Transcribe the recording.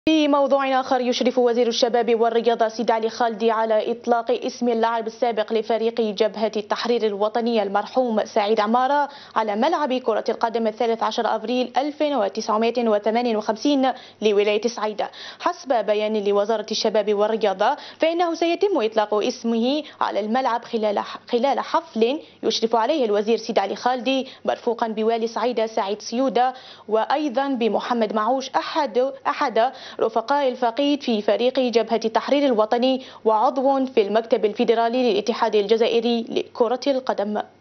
في موضوع آخر، يشرف وزير الشباب والرياضة سيد علي خالدي على إطلاق اسم اللاعب السابق لفريق جبهة التحرير الوطني المرحوم سعيد عمارة على ملعب كرة القدم 13 أبريل 1958 لولاية سعيدة. حسب بيان لوزارة الشباب والرياضة، فإنه سيتم إطلاق اسمه على الملعب خلال حفل يشرف عليه الوزير سيد علي خالدي مرفوقا بوالي سعيدة سعيد سيودة، وأيضا بمحمد معوش أحد رفقاء الفقيد في فريق جبهة التحرير الوطني وعضو في المكتب الفيدرالي للاتحاد الجزائري لكرة القدم.